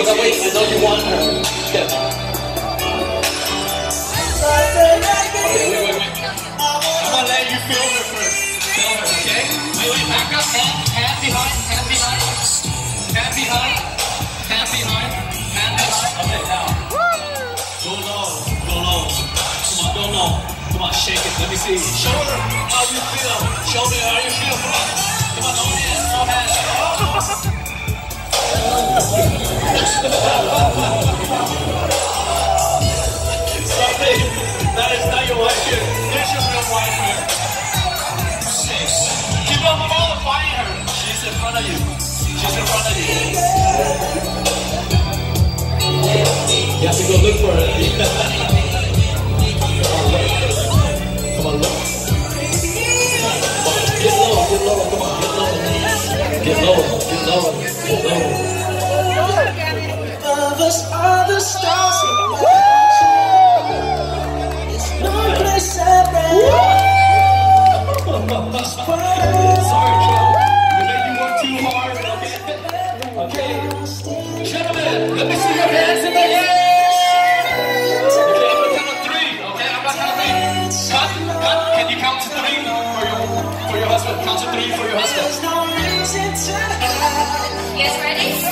no, wait, I know you want her. Yeah. Wait. I'm gonna let you feel her first. Feel her, okay? Wait, back up. Hand behind. Hand behind. Okay, now. Go low. Come on, Come on, shake it. Let me see. Show her how you feel. Show me how you feel. Come on, no hands. Sorry, that is not your wife here. Here's your real wife here. Keep on qualifying her. She's in front of you. You have to go look for it. Come on, look. Get low. Come on, get low. Of us are the stars. It's no place separate. Sorry, Joe. We made you work too hard. Okay. Gentlemen, let me see your hands in the air. Okay, I'm gonna count to 3. Okay, I'm gonna count to 3. Cut. Can you count to 3 for your husband? Count to 3 for your husband. There's no reason to hide. You guys ready?